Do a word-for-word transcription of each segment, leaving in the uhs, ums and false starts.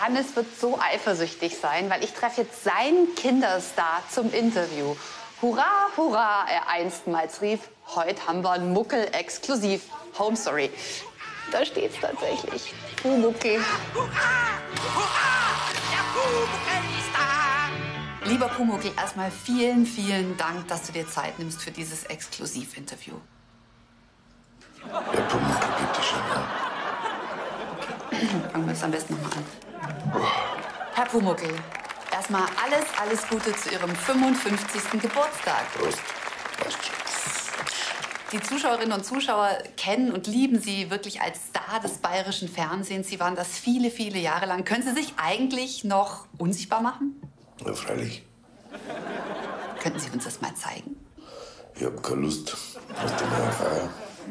Hannes wird so eifersüchtig sein, weil ich treffe jetzt seinen Kinderstar zum Interview. Hurra, hurra, er einstmals rief, heute haben wir einen Muckel exklusiv. Home Story. Da steht's tatsächlich. Pumuckl. Hurra, hurra, der Pumuckl ist da. Lieber Pumuckl, erstmal vielen, vielen Dank, dass du dir Zeit nimmst für dieses Exklusivinterview. Der Pumuckl, bitte schön. Ja. Okay. Fangen wir jetzt am besten noch mal an. Herr Pumuckl, erstmal alles, alles Gute zu Ihrem fünfundfünfzigsten Geburtstag. Prost. Passt schon. Die Zuschauerinnen und Zuschauer kennen und lieben Sie wirklich als Star des bayerischen Fernsehens. Sie waren das viele, viele Jahre lang. Können Sie sich eigentlich noch unsichtbar machen? Ja, freilich. Könnten Sie uns das mal zeigen? Ich hab keine Lust. Hast du mal eine Feier?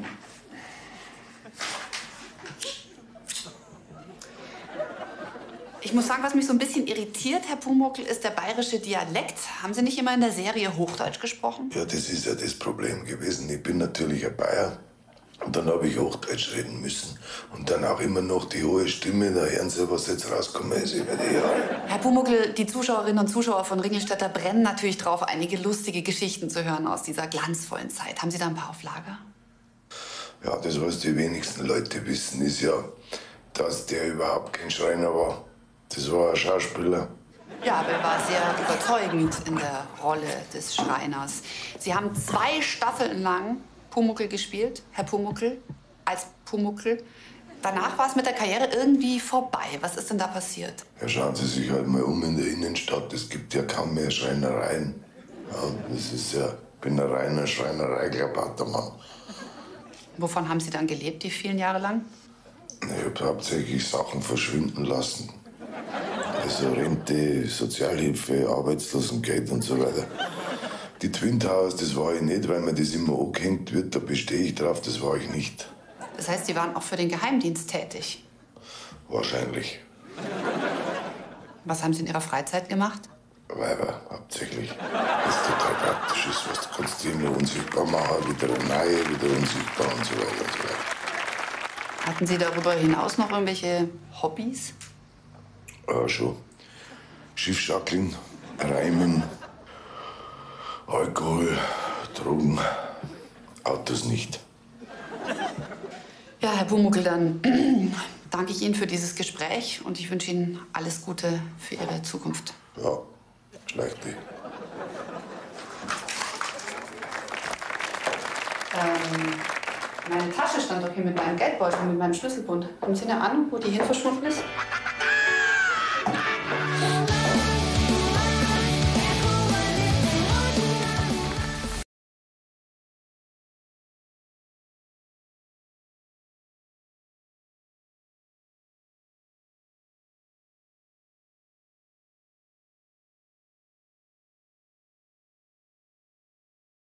Ich muss sagen, was mich so ein bisschen irritiert, Herr Pumuckl, ist der bayerische Dialekt. Haben Sie nicht immer in der Serie Hochdeutsch gesprochen? Ja, das ist ja das Problem gewesen. Ich bin natürlich ein Bayer. Und dann habe ich Hochdeutsch reden müssen. Und dann auch immer noch die hohe Stimme. Da hören Sie, was jetzt rauskommen ist über die Jahre. Herr Pumuckl, die Zuschauerinnen und Zuschauer von Ringelstädter brennen natürlich drauf, einige lustige Geschichten zu hören aus dieser glanzvollen Zeit. Haben Sie da ein paar auf Lager? Ja, das, was die wenigsten Leute wissen, ist ja, dass der überhaupt kein Schreiner war. Das war ein Schauspieler. Ja, aber er war sehr überzeugend in der Rolle des Schreiners. Sie haben zwei Staffeln lang Pumuckl gespielt, Herr Pumuckl, als Pumuckl. Danach war es mit der Karriere irgendwie vorbei. Was ist denn da passiert? Ja, schauen Sie sich halt mal um in der Innenstadt. Es gibt ja kaum mehr Schreinereien. Ja, das ist ja, ich bin ein reiner Schreinerei-Klabautermann. Wovon haben Sie dann gelebt, die vielen Jahre lang? Ich habe hauptsächlich Sachen verschwinden lassen. Also Rente, Sozialhilfe, Arbeitslosengeld und so weiter. Die Twin Towers, das war ich nicht, weil mir das immer angehängt wird. Da bestehe ich drauf, das war ich nicht. Das heißt, Sie waren auch für den Geheimdienst tätig? Wahrscheinlich. Was haben Sie in Ihrer Freizeit gemacht? Weiber, hauptsächlich. Das ist total praktisch ist, was du kannst dich immer unsichtbar machen, wieder eine neue, wieder unsichtbar und so weiter und so weiter. Hatten Sie darüber hinaus noch irgendwelche Hobbys? Ja, schon. Schiffschackeln, Reimen, Alkohol, Drogen, Autos nicht. Ja, Herr Pumuckl, dann danke ich Ihnen für dieses Gespräch und ich wünsche Ihnen alles Gute für Ihre Zukunft. Ja, schleicht die. Ähm, meine Tasche stand doch hier mit meinem Geldbeutel und mit meinem Schlüsselbund. Haben Sie eine Ahnung, wo die hin verschwunden ist?